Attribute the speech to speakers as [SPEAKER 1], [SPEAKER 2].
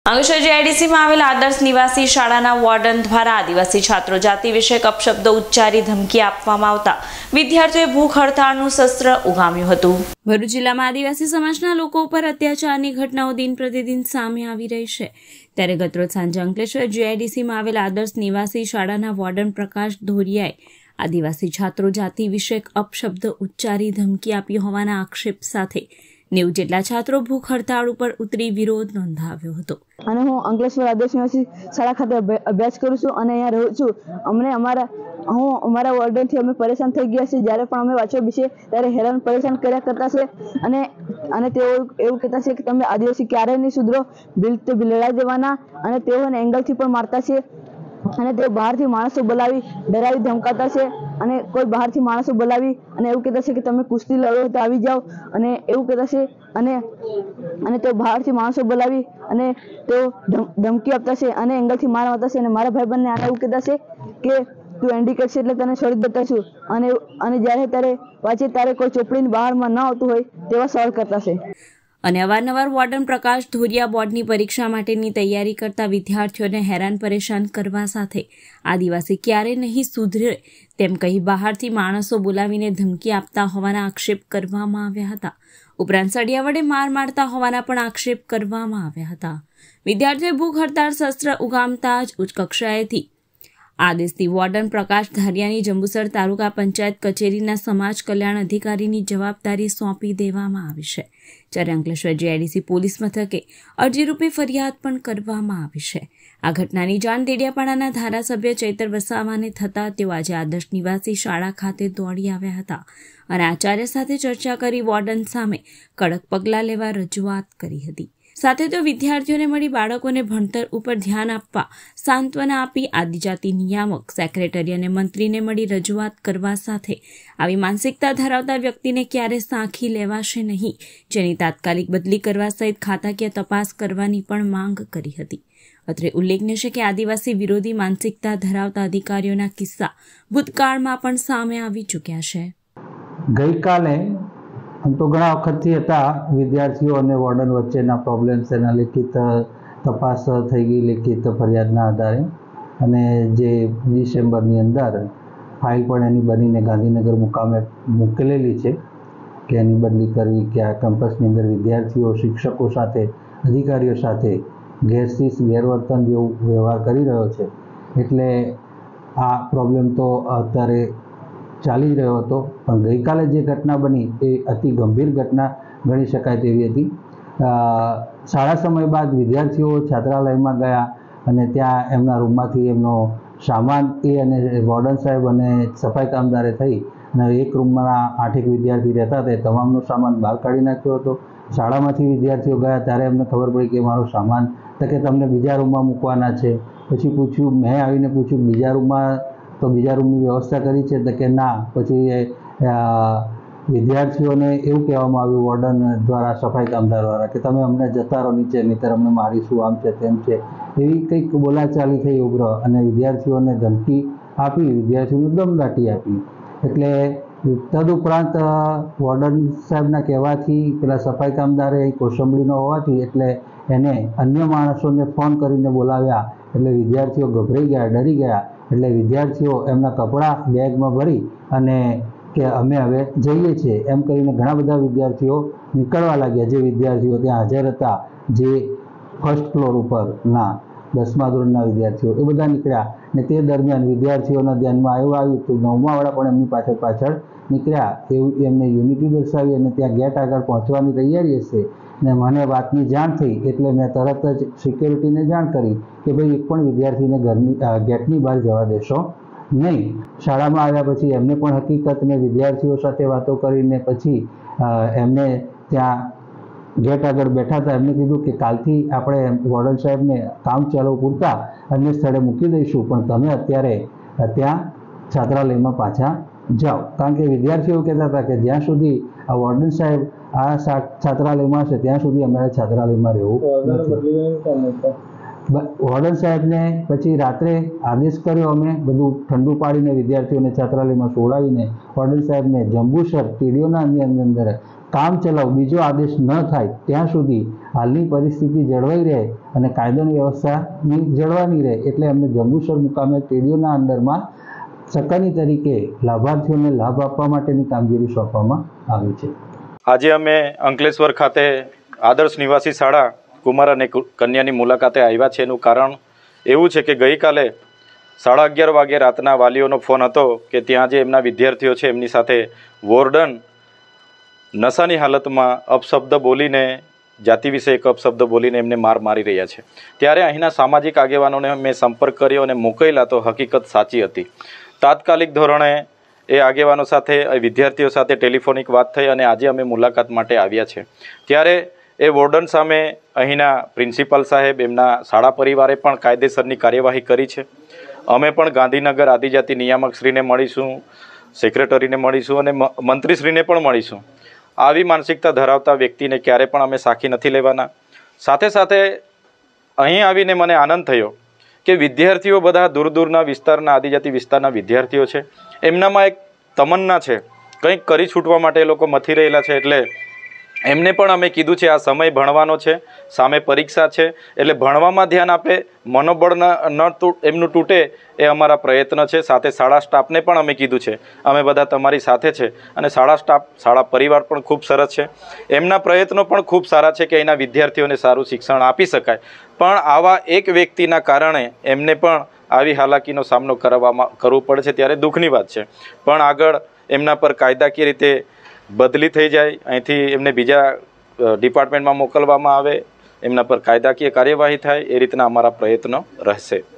[SPEAKER 1] અંકલેશ્વર જીઆઈડીસીમાં આવેલ આદર્શ નિવાસી શાળાના વોર્ડન દ્વારા આદિવાસી છાત્રો જાતિ વિષયક અપશબ્દો ઉચ્ચારી ધમકી આપવામાં આવતા વિદ્યાર્થીઓએ ભૂખ હડતાળનું શસ્ત્ર ઉગામ્યું હતું। ભરૂચ જિલ્લામાં આદિવાસી સમાજના લોકો ઉપર અત્યાચારની ઘટનાઓ દિન પ્રતિદિન સામે આવી રહી છે, ત્યારે ગતરોજ સાંજે અંકલેશ્વર જીઆઈડીસીમાં આવેલ આદર્શ નિવાસી શાળાના વોર્ડન પ્રકાશ ધોરિયાએ આદિવાસી છાત્રો જાતિ વિષયક અપશબ્દ ઉચ્ચારી ધમકી આપી હોવાના આક્ષેપ સાથે 90 જેટલા છાત્રો ભૂખ હડતાળ ઉપર ઉતરી વિરોધ નોંધાવ્યો હતો।
[SPEAKER 2] અને હું અંકલેશ્વર આદર્શ નિવાસી શાળા ખાતે અભ્યાસ કરું છું અને અહીંયા રહું છું। હું અમારા વોર્ડનથી અમે પરેશાન થઈ ગયા છીએ। જ્યારે પણ અમે વાંચવા બેસીએ ત્યારે હેરાન પરેશાન કર્યા કરતા છે અને તેઓ એવું કહેતા છે કે તમે આદિવાસી ક્યારેય નહીં સુધરો, બિલડા દેવાના, અને તેઓને એંગલથી પણ મારતા છે અને તેઓ બહારથી માણસો બોલાવી ડરાવી ધમકાતા છે અને કોઈ બહારથી માણસો બોલાવી અને એવું કહેતા છે કે તમે કુસ્તી લડો તો આવી જાઓ અને એવું કહેતા છે અને તેઓ બહારથી માણસો બોલાવી અને તેઓ ધમકી આપતા છે અને એંગલથી માર મારતા છે અને મારા ભાઈબંધને આને એવું કહેતા છે કે તું એન્ડિકેટ છે એટલે તને છોડી દેતા છું અને જ્યારે ત્યારે વાંચે ત્યારે કોઈ ચોપડીની બહારમાં ન આવતું હોય તેવા સવાલ કરતા છે।
[SPEAKER 1] અને અવારનવાર વોર્ડન પ્રકાશ ધોરિયા બોર્ડની પરીક્ષા માટેની તૈયારી કરતા વિદ્યાર્થીઓને હેરાન પરેશાન કરવા સાથે આદિવાસી ક્યારે નહીં સુધરે તેમ કહી બહારથી માણસો બોલાવીને ધમકી આપતા હોવાના આક્ષેપ કરવામાં આવ્યા હતા। ઉપરાંત સળિયા વડે માર મારતા હોવાના પણ આક્ષેપ કરવામાં આવ્યા હતા। વિદ્યાર્થીઓએ ભૂખ હડતાળ શસ્ત્ર ઉગામતા જ ઉચ્ચ કક્ષાએથી આદેશથી વોર્ડન પ્રકાશ ધારિયાની જંબુસર તાલુકા પંચાયત કચેરીના સમાજ કલ્યાણ અધિકારીની જવાબદારી સોંપી દેવામાં આવી છે, જ્યારે અંકલેશ્વર જીઆઈડીસી પોલીસ મથકે અરજીરૂપી ફરિયાદ પણ કરવામાં આવી છે। આ ઘટનાની જાણ દેડિયાપાડાના ધારાસભ્ય ચૈતર વસાવાને થતાં તેઓ આજે આદર્શ નિવાસી શાળા ખાતે દોડી આવ્યા હતા અને આચાર્ય સાથે ચર્ચા કરી વોર્ડન સામે કડક પગલાં લેવા રજૂઆત કરી હતી। સાથે તો વિદ્યાર્થીઓને મળી બાળકોને ભણતર ઉપર ધ્યાન આપવા સાંત્વના આપી આદિજાતિ નિયામક, સેક્રેટરી અને મંત્રીને મળી રજૂઆત કરવા સાથે આવી માનસિકતા ધરાવતા વ્યક્તિને ક્યારે સાંખી લેવાશે નહીં, જેની તાત્કાલિક બદલી કરવા સહિત ખાતાકીય તપાસ કરવાની પણ માંગ કરી હતી। અત્રે ઉલ્લેખનીય છે કે આદિવાસી વિરોધી માનસિકતા ધરાવતા અધિકારીઓના કિસ્સા ભૂતકાળમાં પણ સામે આવી ચૂક્યા છે।
[SPEAKER 3] ગઈકાલે આમ તો ઘણા વખતથી હતા વિદ્યાર્થીઓ અને વોર્ડન વચ્ચેના પ્રોબ્લેમ્સ, એના લિખિત તપાસ થઈ ગઈ લેખિત ફરિયાદના આધારે, અને જે ડિસેમ્બરની અંદર ફાઇલ પણ એની બનીને ગાંધીનગર મુકામે મોકલેલી છે કે એની બદલી કરવી, કે આ કેમ્પસની અંદર વિદ્યાર્થીઓ શિક્ષકો સાથે, અધિકારીઓ સાથે ગેરવર્તન જેવું વ્યવહાર કરી રહ્યો છે, એટલે આ પ્રોબ્લેમ તો અત્યારે ચાલી રહ્યો હતો। પણ ગઈકાલે જે ઘટના બની એ અતિ ગંભીર ઘટના ગણી શકાય તેવી હતી। શાળા સમય બાદ વિદ્યાર્થીઓ છાત્રાલયમાં ગયા અને ત્યાં એમના રૂમમાંથી એમનો સામાન અને વોર્ડન સાહેબ અને સફાઈ કામદારે થઈ અને એક રૂમમાં 8 વિદ્યાર્થી રહેતા તે તમામનો સામાન બહાર કાઢી નાખ્યો હતો। શાળામાંથી વિદ્યાર્થીઓ ગયા ત્યારે એમને ખબર પડી કે મારો સામાન તો કે તમને બીજા રૂમમાં મૂકવાના છે। પછી પૂછ્યું, મેં આવીને પૂછ્યું બીજા રૂમમાં, તો બીજા રૂમની વ્યવસ્થા કરી છે તો કે ના। પછી વિદ્યાર્થીઓને એવું કહેવામાં આવ્યું વોર્ડન દ્વારા, સફાઈ કામદાર દ્વારા, કે તમે અમને જતા રહો નીચે, નહીંતર અમને મારીશું, આમ છે તેમ છે, એવી કંઈક બોલાચાલી થઈ ઉગ્ર, અને વિદ્યાર્થીઓને ધમકી આપી, વિદ્યાર્થીઓને દમદાટી આપી। એટલે તદુપરાંત વોર્ડન સાહેબના કહેવાથી પેલા સફાઈ કામદારે કોસંબડીનો હોવાથી એટલે એને અન્ય માણસોને ફોન કરીને બોલાવ્યા, એટલે વિદ્યાર્થીઓ ગભરાઈ ગયા, ડરી ગયા। એટલે વિદ્યાર્થીઓ એમના કપડાં બેગમાં ભરી અને કે અમે હવે જઈએ છીએ એમ કરીને ઘણા બધા વિદ્યાર્થીઓ નીકળવા લાગ્યા। જે વિદ્યાર્થીઓ ત્યાં હાજર હતા, જે ફર્સ્ટ ફ્લોર ઉપરના 10મા ધોરણના વિદ્યાર્થીઓ, એ બધા નીકળ્યા। ને તે દરમિયાન વિદ્યાર્થીઓના ધ્યાનમાં એવું આવ્યું તો 9માવાળા પણ એમની પાછળ નીકળ્યા। એવું એમને યુનિટી દર્શાવી અને ત્યાં ગેટ આગળ પહોંચવાની તૈયારી હશે ને મને વાતની જાણ થઈ એટલે મેં તરત જ સિક્યોરિટીને જાણ કરી કે ભાઈ એક પણ વિદ્યાર્થીને ગેટની બહાર જવા દેશો નહીં। શાળામાં આવ્યા પછી એમને પણ હકીકતને વિદ્યાર્થીઓ સાથે વાતો કરીને પછી એમને ત્યાં ગેટ આગળ બેઠા હતા, એમને કીધું કે કાલથી આપણે વોર્ડન સાહેબને કામ ચાલુ પૂરતા અન્ય સ્થળે મૂકી દઈશું, પણ તમે અત્યારે ત્યાં છાત્રાલયમાં પાછા જાઓ। કારણ કે વિદ્યાર્થીઓ કહેતા હતા કે જ્યાં સુધી આ વોર્ડન સાહેબ આ છાત્રાલયમાં હશે ત્યાં સુધી અમારે છાત્રાલયમાં રહેવું નથી। વોર્ડન સાહેબને પછી રાત્રે આદેશ કર્યો, અમે બધું ઠંડુ પાડીને વિદ્યાર્થીઓને છાત્રાલયમાં સોડાવીને વોર્ડન સાહેબને જંબુસર ટીડીઓના અંદર કામ ચલાવ બીજો આદેશ ન થાય ત્યાં સુધી હાલની પરિસ્થિતિ જળવાઈ રહે અને કાયદાની વ્યવસ્થાની જળવાની રહે એટલે અમને જંબુસર મુકામે ટીડીઓના અંડરમાં સક્કરની તરીકે લાભાર્થીઓને લાભ આપવા માટેની કામગીરી સોંપવામાં આવી છે.
[SPEAKER 4] આજે અમે અંકલેશ્વર ખાતે આદર્શ નિવાસી શાળા કુમાર અને કન્યાની મુલાકાતે આવ્યા છે. એનું કારણ એવું છે કે ગઈકાલે 11:30 વાગે રાતના વાલીઓનો ફોન હતો કે ત્યાં જે એમના વિદ્યાર્થીઓ છે એમની સાથે વોર્ડન નશાની હાલતમાં અપશબ્દ બોલીને જાતિ વિશે એક અપશબ્દ બોલીને એમને મારી રહ્યા છે. ત્યારે અહીંના સામાજિક આગેવાનોને મેં સંપર્ક કર્યો અને મોકલેલા તો હકીકત સાચી હતી. તાત્કાલિક ધોરણે એ આગેવાનો સાથે વિદ્યાર્થીઓ સાથે ટેલિફોનિક વાત થઈ અને આજે અમે મુલાકાત માટે આવ્યા છે. ત્યારે એ વોર્ડન સામે અહીંના પ્રિન્સિપાલ સાહેબ એમના શાળા પરિવારે પણ કાયદેસરની કાર્યવાહી કરી છે. અમે પણ ગાંધીનગર આદિજાતિ નિયામકશ્રીને મળીશું, સેક્રેટરીને મળીશું અને મંત્રીશ્રીને પણ મળીશું. આવી માનસિકતા ધરાવતા વ્યક્તિને ક્યારે પણ અમે સાખી નથી લેવાના. સાથે સાથે અહીં આવીને મને આનંદ થયો કે વિદ્યાર્થીઓ બધા દૂર દૂરના વિસ્તારના આદિજાતિ વિસ્તારના વિદ્યાર્થીઓ છે. એમનામાં એક તમન્ના છે, કંઈક કરી છૂટવા માટે એ લોકો મથી રહેલા છે. એટલે એમને પણ અમે કીધું છે આ સમય ભણવાનો છે, સામે પરીક્ષા છે, એટલે ભણવામાં ધ્યાન આપે, મનોબળ એમનું તૂટે એ અમારા પ્રયત્ન છે. સાથે શાળા સ્ટાફને પણ અમે કીધું છે અમે બધા તમારી સાથે છે અને શાળા સ્ટાફ શાળા પરિવાર પણ ખૂબ સરસ છે. એમના પ્રયત્નો પણ ખૂબ સારા છે કે એના વિદ્યાર્થીઓને સારું શિક્ષણ આપી શકાય. પણ આવા એક વ્યક્તિના કારણે એમને પણ આવી હાલાકીનો સામનો કરવો પડે છે ત્યારે દુઃખની વાત છે. પણ આગળ એમના પર કાયદાકીય રીતે બદલી થઈ જાય, અહીંથી એમને બીજા ડિપાર્ટમેન્ટમાં મોકલવામાં આવે, એમના પર કાયદાકીય કાર્યવાહી થાય, એ રીતના અમારા પ્રયત્નો રહેશે.